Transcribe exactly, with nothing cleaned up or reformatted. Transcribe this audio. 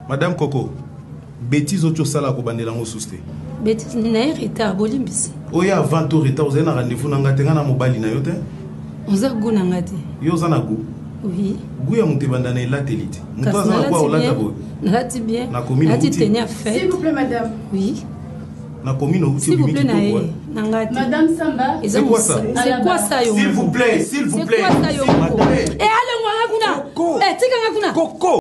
Madame Coco, bêtise autre sala ko bandela ngo souste. Bêtise ni na retard bolimbisi. Oya avant to retard vous avez un rendez-vous na ngatenga na mobali na yote. Oza guna ngati. Yo za na gu. Oui. Gu ya mutebanda na elatelite. Muto za na kwa olata bo. Nati bien. Na commune nati tenir fête. S'il vous plaît madame. Oui. Na commune où s'il vous plaît na ngati. Madame Samba. C'est quoi ça? C'est quoi ça yo? S'il vous plaît, s'il vous plaît. C'est quoi ça yo? Eh allez moi ngakuna. Eh tika ngakuna. Coco.